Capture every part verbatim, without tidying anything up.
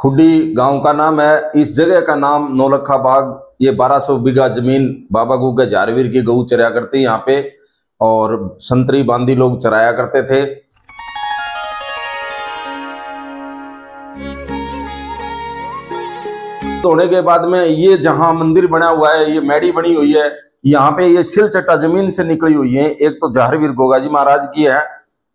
खुडी गांव का नाम है। इस जगह का नाम नौलखा बाग। ये बारह सौ बीघा जमीन बाबा गुग्गा झारवीर की गऊ चराया करती यहाँ पे, और संतरी बांदी लोग चराया करते थे। होने के बाद में ये जहां मंदिर बना हुआ है, ये मैडी बनी हुई है, यहाँ पे ये सिलचट्टा जमीन से निकली हुई है। एक तो झारवीर गोगाजी महाराज की है,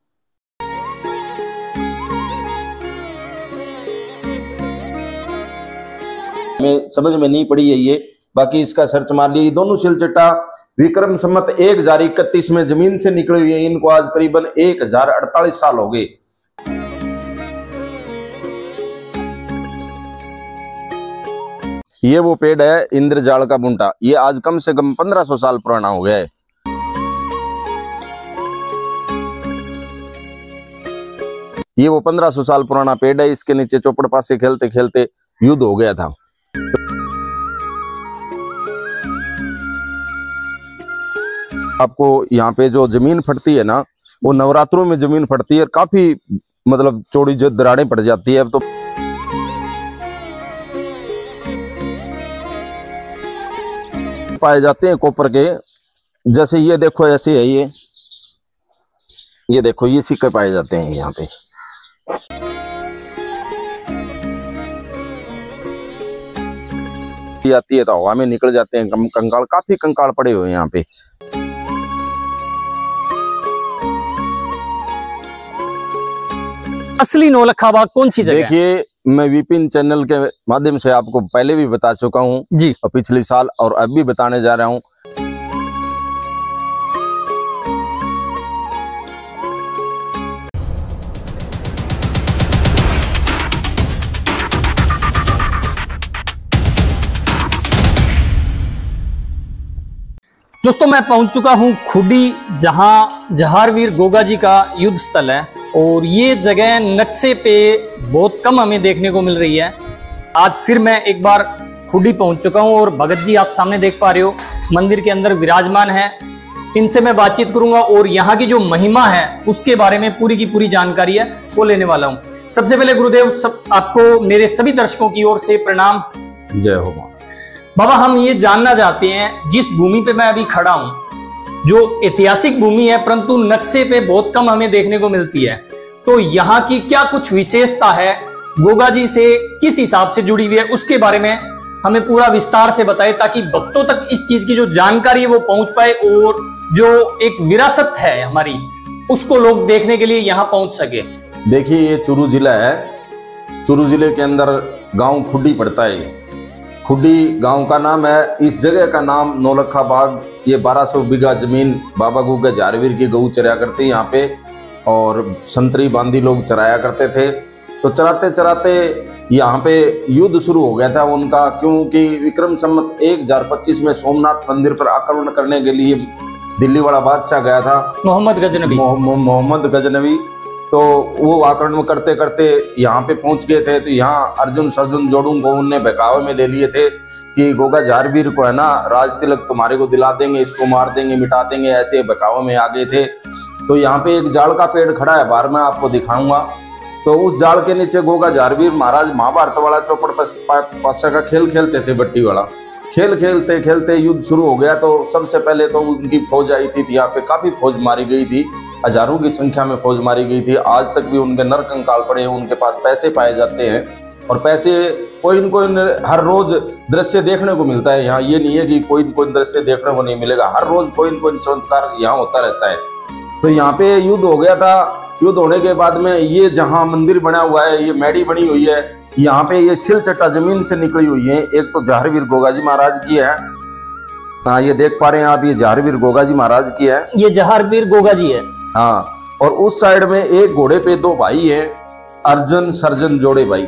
में समझ में नहीं पड़ी है ये, बाकी इसका सर्च मार लिया। दोनों सिलचट्टा विक्रम संमत एक हजार इकतीस में जमीन से निकली हुई है। इनको आज करीबन एक हजार अड़तालीस साल हो गए। ये वो पेड़ है इंद्रजाल का बूंटा, ये आज कम से कम पंद्रह सौ साल पुराना हो गया है। ये वो पंद्रह सौ साल पुराना पेड़ है। इसके नीचे चौपड़ पासे खेलते खेलते युद्ध हो गया था। आपको यहाँ पे जो जमीन फटती है ना, वो नवरात्रों में जमीन फटती है, काफी मतलब चौड़ी जो दरारें पड़ जाती है। अब तो पाए जाते हैं कॉपर के, जैसे ये देखो ऐसे है, ये ये देखो ये सिक्के पाए जाते हैं यहाँ पे। आती है तो हवा में निकल जाते हैं कंकाल, काफी कंकाल पड़े हुए हैं यहाँ पे। असली नौलखा बाग कौन सी जगह? देखिए, मैं विपिन चैनल के माध्यम से आपको पहले भी बता चुका हूँ जी, और पिछले साल और अब भी बताने जा रहा हूँ। दोस्तों, मैं पहुंच चुका हूं खुडी, जहां झारवीर गोगा जी का युद्ध स्थल है, और ये जगह नक्शे पे बहुत कम हमें देखने को मिल रही है। आज फिर मैं एक बार खुडी पहुंच चुका हूं, और भगत जी आप सामने देख पा रहे हो मंदिर के अंदर विराजमान है। इनसे मैं बातचीत करूंगा और यहाँ की जो महिमा है उसके बारे में पूरी की पूरी जानकारी है वो लेने वाला हूँ। सबसे पहले गुरुदेव, सब आपको मेरे सभी दर्शकों की ओर से प्रणाम। जय हो बाबा। हम ये जानना चाहते हैं, जिस भूमि पे मैं अभी खड़ा हूं, जो ऐतिहासिक भूमि है परंतु नक्शे पे बहुत कम हमें देखने को मिलती है, तो यहाँ की क्या कुछ विशेषता है, गोगा जी से किस हिसाब से जुड़ी हुई है, उसके बारे में हमें पूरा विस्तार से बताएं, ताकि भक्तों तक इस चीज की जो जानकारी है वो पहुंच पाए, और जो एक विरासत है हमारी उसको लोग देखने के लिए यहाँ पहुंच सके। देखिए, ये चूरू जिला है। चूरू जिले के अंदर गांव खुडी पड़ता है। खुडी गांव का नाम है। इस जगह का नाम नौलखा बाग। ये बारह सौ बीघा जमीन बाबा गुग्गा झारवीर की गऊ चराया करती यहाँ पे, और संतरी बांदी लोग चराया करते थे। तो चराते चराते यहाँ पे युद्ध शुरू हो गया था उनका, क्योंकि विक्रम संमत एक हजार पच्चीस में सोमनाथ मंदिर पर आक्रमण करने के लिए दिल्ली वाला बादशाह गया था, मोहम्मद गजनवी मोहम्मद गजनवी। तो वो आक्रमण करते करते यहाँ पे पहुंच गए थे। तो यहाँ अर्जुन सर्जुन जोड़ों को उनने बहकावे में ले लिए थे कि गोगा झारवीर को है ना राज तिलक तुम्हारे को दिला देंगे, इसको मार देंगे, मिटा देंगे, ऐसे बहकावे में आ गए थे। तो यहाँ पे एक जाड़ का पेड़ खड़ा है, बाहर में आपको दिखाऊंगा। तो उस जाड़ के नीचे गोगा झारवीर महाराज महाभारत वाला चौपड़ पासा का खेल खेलते थे, बट्टी वाला खेल खेलते खेलते युद्ध शुरू हो गया। तो सबसे पहले तो उनकी फौज आई थी, यहाँ पे काफी फौज मारी गई थी, हजारों की संख्या में फौज मारी गई थी। आज तक भी उनके नर कंकाल पड़े हैं, उनके पास पैसे पाए जाते हैं, और पैसे कोई न कोई हर रोज दृश्य देखने को मिलता है यहाँ। ये नहीं है कि कोई न कोई दृश्य देखने को नहीं मिलेगा, हर रोज कोई न कोई चमत्कार यहाँ होता रहता है। तो यहाँ पे युद्ध हो गया था। युद्ध होने के बाद में ये जहाँ मंदिर बना हुआ है, ये मैडी बनी हुई है, यहाँ पे ये सिलचट्टा जमीन से निकली हुई है। एक तो झारवीर गोगाजी महाराज की है, हाँ ये देख पा रहे हैं आप, ये झारवीर गोगाजी महाराज की है, ये झारवीर गोगा जी है। हाँ, और उस साइड में एक घोड़े पे दो भाई हैं, अर्जुन सर्जन जोड़े भाई,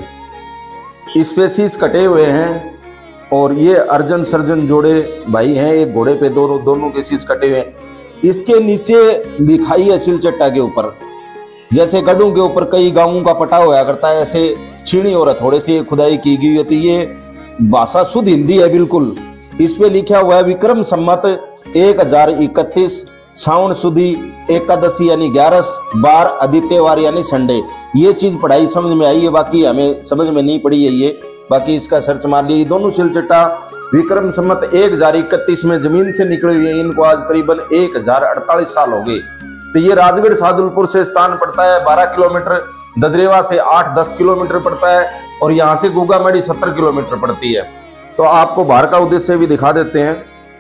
इस पे शीश कटे हुए हैं, और ये अर्जुन सर्जन जोड़े भाई हैं। एक घोड़े पे दोनों दोनों के शीश कटे हुए हैं। इसके नीचे लिखाई है सिलचट्टा के ऊपर, जैसे गढ़ों के ऊपर कई गांवों का पटा हुआ करता है, ऐसे छीणी और हथौड़े से खुदाई की गई होती है। ये भाषा शुद्ध हिंदी है बिल्कुल। इस पे लिखा हुआ है विक्रम संमत एक हजार इकतीस सावन सुदी एकादशी यानी ग्यारस, बार आदित्यवार यानी संडे। ये चीज पढ़ाई समझ में आई है, बाकी हमें समझ में नहीं पड़ी है ये। बाकी इसका सर्च मार लिया। दोनों सिलचट्टा विक्रम संवत एक हजार इकतीस में जमीन से निकले हुए, इनको आज करीबन एक हजार अड़तालीस साल हो गए। तो ये राजगढ़ सादुलपुर से स्थान पड़ता है बारह किलोमीटर, ददरेवा से आठ दस किलोमीटर पड़ता है, और यहाँ से गोगामड़ी सत्तर किलोमीटर पड़ती है। तो आपको बाहर का उद्देश्य भी दिखा देते हैं।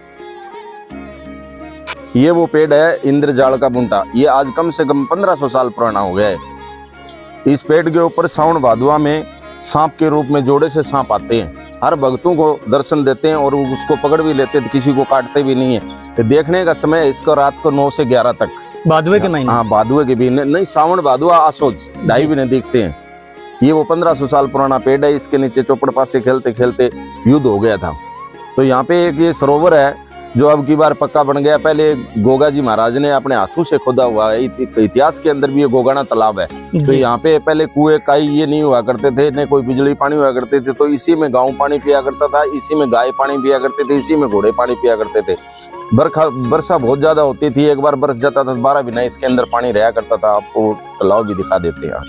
ये वो पेड़ है इंद्रजाल का बूंटा, ये आज कम से कम पंद्रह सौ साल पुराना हो गया है। इस पेड़ के ऊपर सावन भादवा में सांप के रूप में जोड़े से सांप आते हैं, हर भक्तों को दर्शन देते हैं और उसको पकड़ भी लेते हैं, तो किसी को काटते भी नहीं है। तो देखने का समय इसको रात को नौ से ग्यारह तक, भादवे के महीने। हाँ भादवे के भी नहीं, सावन भादवा आसोज ढाई महीने दिखते हैं। ये वो पंद्रह सौ साल पुराना पेड़ है। इसके नीचे चौपड़ पासे खेलते खेलते युद्ध हो गया था। तो यहाँ पे एक ये सरोवर है जो अब की बार पक्का बन गया। पहले गोगा जी महाराज ने अपने हाथों से खोदा हुआ है। इतिहास के अंदर भी ये गोगाना तालाब है। तो यहाँ पे पहले कुएं काई ये नहीं हुआ करते थे, न कोई बिजली पानी हुआ करते थे। तो इसी में गाँव पानी पिया करता था, इसी में गाय पानी पिया करते थे, इसी में घोड़े पानी पिया करते थे। बरखा वर्षा बहुत ज्यादा होती थी, एक बार बरस जाता था बारह महीना इसके अंदर पानी रहा करता था। आपको तालाब भी दिखा देते हैं।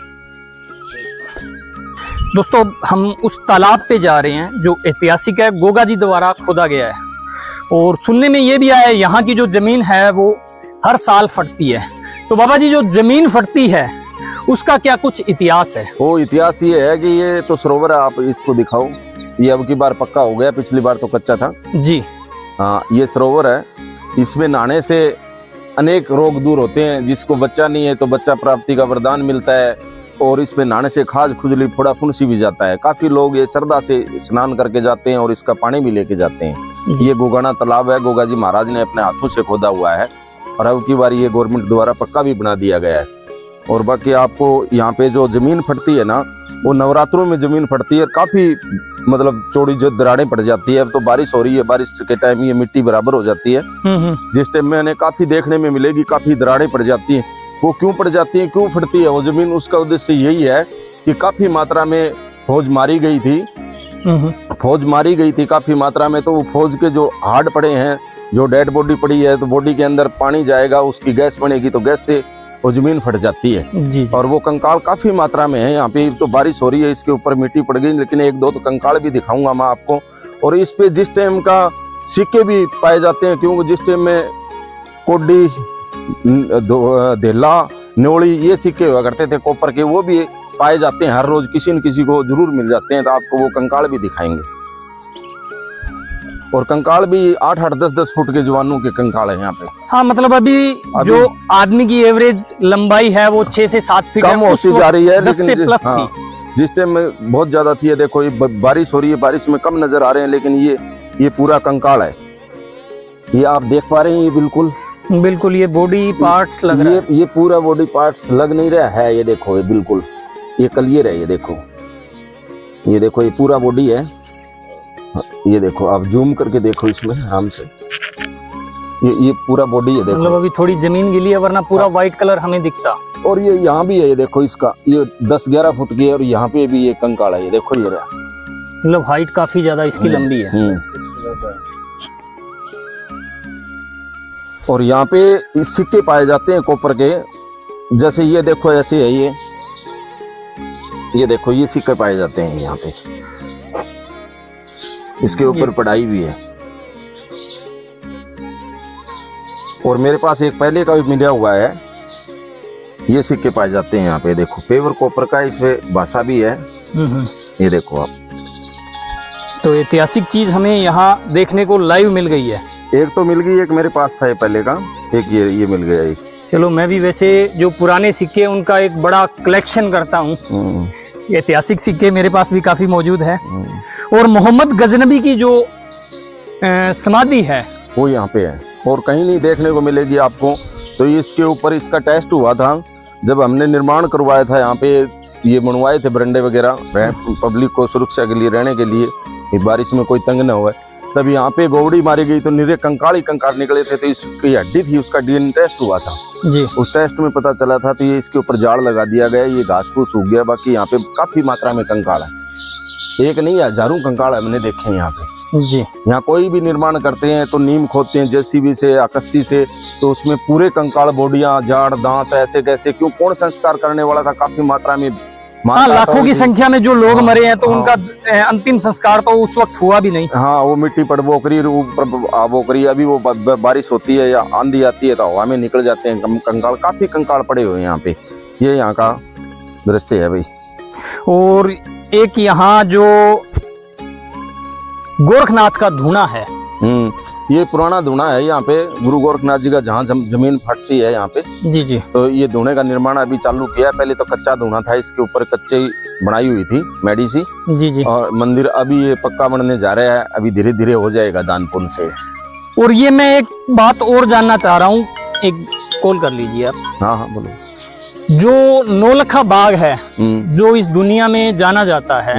दोस्तों हम उस तालाब पे जा रहे हैं जो ऐतिहासिक है, गोगा जी द्वारा खोदा गया है। और सुनने में ये भी आया है यहाँ की जो जमीन है वो हर साल फटती है। तो बाबा जी जो जमीन फटती है उसका क्या कुछ इतिहास है? वो इतिहास ये है कि ये तो सरोवर है, आप इसको दिखाओ। ये अब की बार पक्का हो गया, पिछली बार तो कच्चा था जी। हाँ, ये सरोवर है। इसमें नहाने से अनेक रोग दूर होते हैं। जिसको बच्चा नहीं है तो बच्चा प्राप्ति का वरदान मिलता है, और इसमें नहाने से खाज खुजली फोड़ा फुंसी भी जाता है। काफी लोग ये श्रद्धा से स्नान करके जाते हैं और इसका पानी भी लेके जाते हैं। ये गोगाना तालाब है, गोगा जी महाराज ने अपने हाथों से खोदा हुआ है, और अब की बार ये गवर्नमेंट द्वारा पक्का भी बना दिया गया है। और बाकी आपको यहाँ पे जो जमीन फटती है ना, वो नवरात्रों में जमीन फटती है, काफी मतलब चौड़ी जो दरारें पड़ जाती है। अब तो बारिश हो रही है, बारिश के टाइम ये मिट्टी बराबर हो जाती है। जिस टाइम मैंने काफी देखने में मिलेगी, काफी दरारें पड़ जाती है। वो क्यों पड़ जाती है, क्यों फटती है वो जमीन? उसका उद्देश्य यही है कि काफी मात्रा में फौज मारी गई थी, फौज मारी गई थी काफी मात्रा में। तो वो फौज के जो हार्ड पड़े हैं, जो डेड बॉडी पड़ी है, तो बॉडी के अंदर पानी जाएगा, उसकी गैस बनेगी, तो गैस से वो जमीन फट जाती है जी जी। और वो कंकाल काफी मात्रा में है। यहाँ पे तो बारिश हो रही है, इसके ऊपर मिट्टी पड़ गई, लेकिन एक दो तो कंकाल भी दिखाऊंगा मैं आपको। और इस पे जिस टाइम का सिक्के भी पाए जाते हैं, क्योंकि जिस टाइम में कोडी, धेला, न्योली ये सिक्के हुआ करते थे कॉपर के, वो भी पाए जाते हैं। हर रोज किसी न किसी को जरूर मिल जाते हैं। तो आपको वो कंकाल भी दिखाएंगे। और कंकाल भी आठ आठ दस दस फुट के जवानों के कंकाल है यहाँ पे। हाँ, मतलब अभी, अभी जो आदमी की एवरेज लंबाई है वो छह से सात फीट कम होती जा रही है, लेकिन से प्लस हाँ, थी। जिस टाइम में बहुत ज्यादा थी। देखो ये बारिश हो रही है, बारिश में कम नजर आ रहे हैं, लेकिन ये ये पूरा कंकाल है। ये आप देख पा रहे हैं, ये बिल्कुल बिल्कुल ये बॉडी पार्ट्स लग रहा है। ये पूरा बॉडी पार्ट्स लग नहीं रहा है। ये देखो, ये बिल्कुल ये क्लियर है। ये देखो, ये देखो, ये पूरा बॉडी है। ये देखो, आप जूम करके देखो इसमें आराम से। ये ये पूरा बॉडी है, देखो। मतलब अभी थोड़ी जमीन गिली है, वरना पूरा व्हाइट कलर हमें दिखता। और ये यहाँ भी है, ये देखो, इसका ये दस ग्यारह फुट की है, और यहाँ पे भी ये कंकाल है। ये देखो, ये रहा, मतलब हाइट काफी ज्यादा इसकी लंबी है। और यहाँ पे सिक्के पाए जाते हैं कॉपर के। जैसे ये देखो, ऐसे है ये ये देखो, ये सिक्के पाए जाते हैं यहाँ पे। इसके ऊपर पढ़ाई भी है। और मेरे पास एक पहले का भी मिला हुआ है। ये सिक्के पाए जाते हैं यहाँ पे। देखो, पेवर कॉपर का, इसमें भाषा भी है। ये देखो आप, तो ऐतिहासिक चीज हमें यहाँ देखने को लाइव मिल गई है। एक तो मिल गई, एक मेरे पास था ये पहले का, एक ये ये मिल गया एक। चलो, मैं भी वैसे जो पुराने सिक्के उनका एक बड़ा कलेक्शन करता हूँ। ऐतिहासिक सिक्के मेरे पास भी काफी मौजूद है। और मोहम्मद गजनबी की जो समाधि है वो यहाँ पे है, और कहीं नहीं देखने को मिलेगी आपको। तो इसके ऊपर इसका टेस्ट हुआ था जब हमने निर्माण करवाया था। यहाँ पे ये बनवाए थे बरंडे वगैरह, पब्लिक को सुरक्षा के लिए, रहने के लिए, बारिश में कोई तंग न हुआ। तब यहाँ पे गोवड़ी मारी गई तो निरे कंकाल ही कंकाल निकले थे। तो इसकी हड्डी थी, उसका डीएनए टेस्ट हुआ था जी। उस टेस्ट में पता चला था। तो ये इसके ऊपर जाड़ लगा दिया गया, ये घास फूस उग गया। बाकी यहाँ पे काफी मात्रा में कंकाल है, एक नहीं हजारों कंकाल हमने देखे हैं यहाँ पे जी। यहाँ कोई भी निर्माण करते हैं तो नीम खोदते हैं जेसीबी से, आकस्सी से, तो उसमें पूरे कंकाल बोडियां, जाड़, दांत ऐसे कैसे, क्यों, कौन संस्कार करने वाला था? काफी मात्रा में, हाँ, लाखों की संख्या में जो लोग हाँ, मरे हैं, तो हाँ, उनका अंतिम संस्कार तो उस वक्त हुआ भी नहीं। हाँ, वो मिट्टी पर बोकरी बोकरी अभी वो बारिश होती है या आंधी आती है तो हवा में निकल जाते हैं कंकाल, काफी कंकाल पड़े हुए हैं यहाँ पे। ये यहाँ का दृश्य है भाई। और एक यहाँ जो गोरखनाथ का धूना है, हम्म ये पुराना धूना है यहाँ पे, गुरु गोरखनाथ जी का जहाँ जम, जमीन फटती है यहाँ पे। जी जी। तो ये धूने का निर्माण अभी चालू किया है। पहले तो कच्चा धूना था, इसके ऊपर कच्चे ही बनाई हुई थी मेडी सी। जी जी। और मंदिर अभी ये पक्का बनने जा रहा है, अभी धीरे धीरे हो जाएगा दान पुण्य से। और ये मैं एक बात और जानना चाह रहा हूँ, एक कॉल कर लीजिए आप। हाँ हाँ बोलो। जो नौलखा बाग है, जो इस दुनिया में जाना जाता है,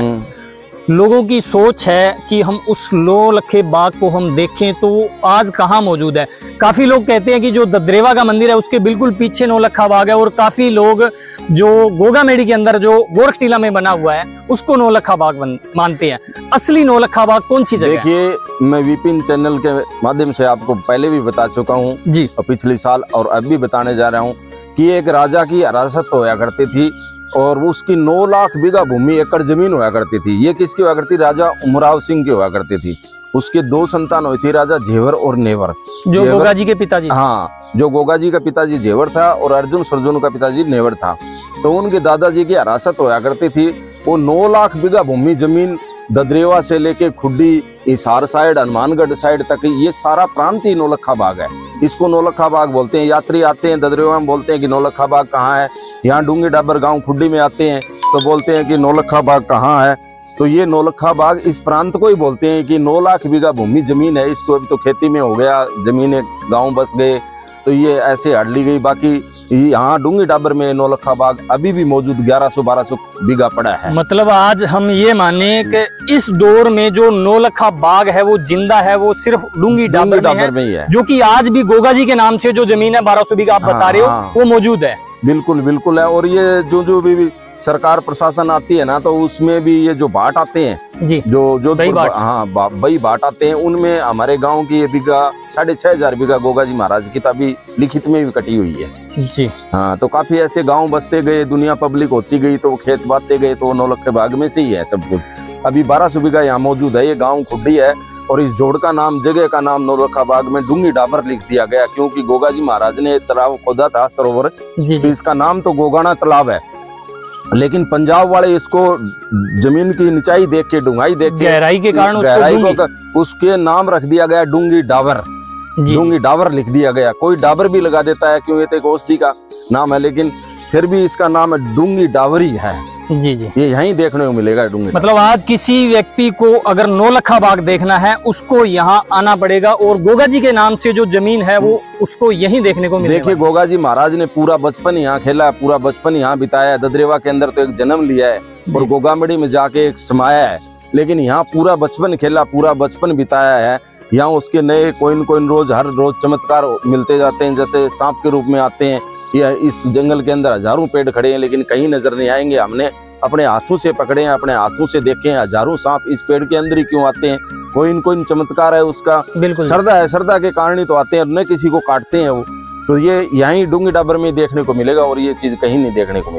लोगों की सोच है कि हम उस नौलखे बाग को हम देखें, तो वो आज कहाँ मौजूद है? काफी लोग कहते हैं कि जो ददरेवा का मंदिर है उसके बिल्कुल पीछे नौलखा बाग है, और काफी लोग जो गोगामेडी के अंदर जो गोरख टीला में बना हुआ है उसको नौलखा बाग मानते हैं। असली नौलखा बाग कौन सी जगह है? देखिए, मैं विपिन चैनल के माध्यम से आपको पहले भी बता चुका हूँ जी, और पिछले साल और अब भी बताने जा रहा हूँ कि एक राजा की हिरासत होया करती थी, और वो उसकी नौ लाख बीघा भूमि, एकड़ जमीन हुआ करती थी। ये किसकी हुआ करती? राजा उमराव सिंह की हुआ करती थी। उसके दो संतान हुई थी, राजा जेवर और नेवर, जो गोगा जी के पिताजी। हाँ, जो गोगा जी का पिताजी जेवर था और अर्जुन सरजुन का पिताजी नेवर था। तो उनके दादाजी की हिरासत होया करती थी। वो नौ लाख बीघा भूमि जमीन ददरेवा से लेके खुड्डी, हिसार साइड, हनुमानगढ़ साइड तक, ये सारा प्रांत ही नौलखा बाग है। इसको नौलखा बाग बोलते हैं। यात्री आते हैं ददरेवा में, बोलते हैं कि नौलखा बाग कहाँ है। यहाँ डूंगी डाबर गांव खुड्डी में आते हैं तो बोलते हैं कि नौलखा बाग कहाँ है। तो ये नौलखा बाग इस प्रांत को ही बोलते हैं कि नौ लाख बीघा भूमि जमीन है। इसको अभी तो खेती में हो गया, जमीनें गाँव बस गए, तो ये ऐसे हट ली गई। बाकी यहाँ डूंगी डाबर में नौलखा बाग अभी भी मौजूद ग्यारह सौ बारह सौ बीघा पड़ा है। मतलब आज हम ये माने कि इस दौर में जो नौलखा बाग है वो जिंदा है, वो सिर्फ डूंगी डाबर में, में, में ही है, जो कि आज भी गोगा जी के नाम से जो जमीन है बारह सौ बीघा आप हाँ, बता रहे हो हाँ, वो मौजूद है। बिल्कुल बिल्कुल है। और ये जो जो भी, भी सरकार प्रशासन आती है ना, तो उसमें भी ये जो बाट आते हैं जी, जो जो हाँ बई बाट आते हैं, उनमें हमारे गांव की ये बीघा साढ़े छह हजार बीघा गोगा जी महाराज की तभी लिखित में भी कटी हुई है जी। हाँ, तो काफी ऐसे गांव बसते गए, दुनिया पब्लिक होती गई, तो खेत बांटते गए, तो नौलखे बाग में से ही है सब कुछ। अभी बारह सौ बीघा यहाँ मौजूद है। ये गाँव खुड्डी है, और इस जोड़ का नाम, जगह का नाम नौलखा बाग में डूंगी डाबर लिख दिया गया, क्योंकि गोगा जी महाराज ने तालाब खोदा था, सरोवर, तो इसका नाम तो गोगाना तालाब है। लेकिन पंजाब वाले इसको जमीन की निचाई देख के, डूंगाई देख के, गहराई के कारण गहराई को उसके नाम रख दिया गया डूंगी डाबर। डूंगी डाबर लिख दिया गया। कोई डाबर भी लगा देता है, क्यों, ये तो एक औषधि का नाम है, लेकिन फिर भी इसका नाम डूंगी डावरी है जी जी। ये यहीं देखने को मिलेगा डूंगी। मतलब आज किसी व्यक्ति को अगर नौलखा बाग देखना है, उसको यहाँ आना पड़ेगा, और गोगा जी के नाम से जो जमीन है वो उसको यहीं देखने को मिलेगा। देखिए, गोगा जी महाराज ने पूरा बचपन यहाँ खेला, पूरा बचपन यहाँ बिताया है। ददरेवा के अंदर तो एक जन्म लिया है और गोगामेडी में जाके एक समाया है, लेकिन यहाँ पूरा बचपन खेला, पूरा बचपन बिताया है। यहाँ उसके नए कोइन कोइन रोज, हर रोज चमत्कार मिलते जाते हैं। जैसे सांप के रूप में आते हैं, या इस जंगल के अंदर हजारों पेड़ खड़े हैं, लेकिन कहीं नजर नहीं आएंगे। हमने अपने हाथों से पकड़े हैं, अपने हाथों से देखे हैं, हजारों सांप इस पेड़ के अंदर ही क्यों आते हैं? कोई न कोई चमत्कार है उसका। बिल्कुल, श्रद्धा है, श्रद्धा के कारण ही तो आते हैं, न किसी को काटते हैं वो। तो ये यहीं डूंगी डाबर में देखने को मिलेगा, और ये चीज कहीं नहीं देखने को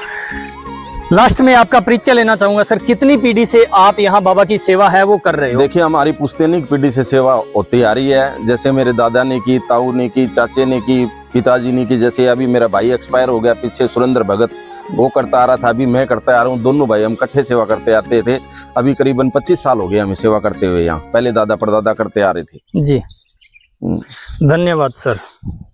मिलेगी। लास्ट में आपका परिचय लेना चाहूंगा सर, कितनी पीढ़ी से आप यहाँ बाबा की सेवा है वो कर रहे हो? देखिए, हमारी पुश्तैनी पीढ़ी से सेवा होती आ रही है। जैसे मेरे दादा ने की, ताऊ ने की, चाचे ने की, पिताजी ने की। जैसे अभी मेरा भाई एक्सपायर हो गया पीछे, सुरेंद्र भगत, वो करता आ रहा था, अभी मैं करता आ रहा हूँ। दोनों भाई हम इकट्ठे सेवा करते आते थे। अभी करीबन पच्चीस साल हो गए हमें सेवा करते हुए यहाँ। पहले दादा परदादा करते आ रहे थे जी। धन्यवाद सर।